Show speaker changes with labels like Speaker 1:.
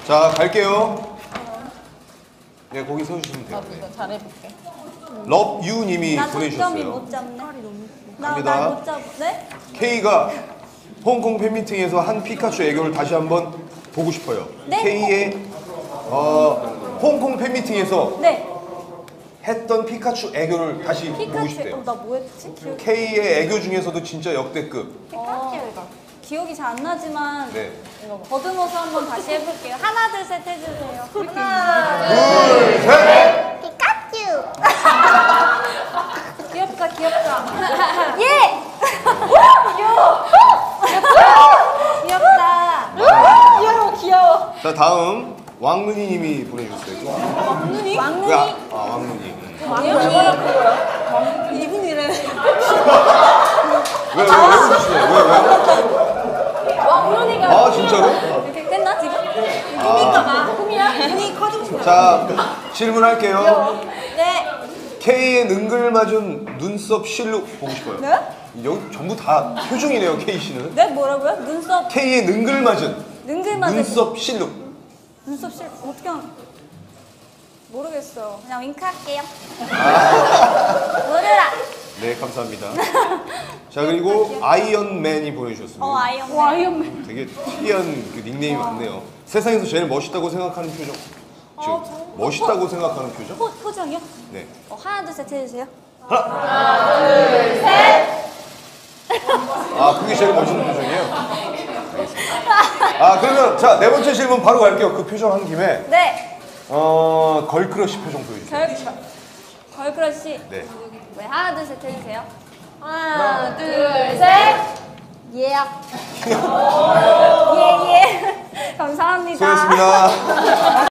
Speaker 1: 자, 갈게요. 네, 거기 서주시면 돼요. 네.
Speaker 2: 잘해볼게.
Speaker 1: 러브유님이
Speaker 3: 나 초점이
Speaker 1: 보내주셨어요.
Speaker 3: 못 잡네.
Speaker 1: 갑니다.
Speaker 3: 나못 잡네.
Speaker 1: K가 홍콩 팬미팅에서 한 피카츄 애교를 다시 한번 보고 싶어요.
Speaker 3: 네?
Speaker 1: K의 홍콩 팬미팅에서
Speaker 3: 네.
Speaker 1: 했던 피카츄 애교를 다시 보고
Speaker 3: 피카츄.
Speaker 1: 싶대요.
Speaker 3: 나 뭐 했지?
Speaker 1: K의 애교 중에서도 진짜 역대급.
Speaker 3: 기억이 잘 안 나지만
Speaker 1: 네.
Speaker 3: 더듬어서 한번 다시 해볼게요. 하나 둘 셋 해주세요.
Speaker 1: 둘, 셋!
Speaker 3: 피카츄. 귀엽다 귀엽다. 예. 귀엽다.
Speaker 2: 귀여워.
Speaker 1: 자, 다음 왕눈이님이 보내주셨어요.
Speaker 3: 왕눈이?
Speaker 1: 왕눈이.
Speaker 2: 이분이래.
Speaker 1: 왜
Speaker 3: 왕눈이가.
Speaker 1: 아, 진짜로?
Speaker 3: 이렇게 됐나 지금? 꿈인가 봐. 꿈이야? 눈이 커지고 싶어.
Speaker 1: 자, 질문할게요.
Speaker 3: 네.
Speaker 1: K의 능글맞은 눈썹 실룩 보고 싶어요.
Speaker 3: 네?
Speaker 1: 여기 전부 다 표정이네요, K 씨는.
Speaker 3: 네 뭐라고요? 눈썹.
Speaker 1: K의 능글맞은
Speaker 3: 능글맞은.
Speaker 1: 눈썹 실룩.
Speaker 3: 눈썹 실 어떻게 하는? 모르겠어요. 그냥 윙크할게요. 모르라.
Speaker 1: 네, 감사합니다. 자, 그리고 아이언맨이 보내주셨습니다.
Speaker 3: 아이언맨.
Speaker 2: 아이언맨.
Speaker 1: 되게 특이한 그 닉네임이 많네요. 세상에서 제일 멋있다고 생각하는 표정. 즉, 멋있다고 생각하는 표정?
Speaker 3: 포장이요?
Speaker 1: 네.
Speaker 3: 하나 둘 셋 해주세요.
Speaker 1: 아, 그게 제일 멋있는 표정이에요? 알겠습니다. 아, 그러면 자, 네 번째 질문 바로 갈게요. 그 표정 한 김에.
Speaker 3: 네.
Speaker 1: 걸크러쉬 표정 보여주세요.
Speaker 3: 걸크러쉬.
Speaker 1: 네.
Speaker 3: 네, 하나 둘 셋 해주세요. 하나 둘 셋. 예. 예. 감사합니다.
Speaker 1: 수고했습니다.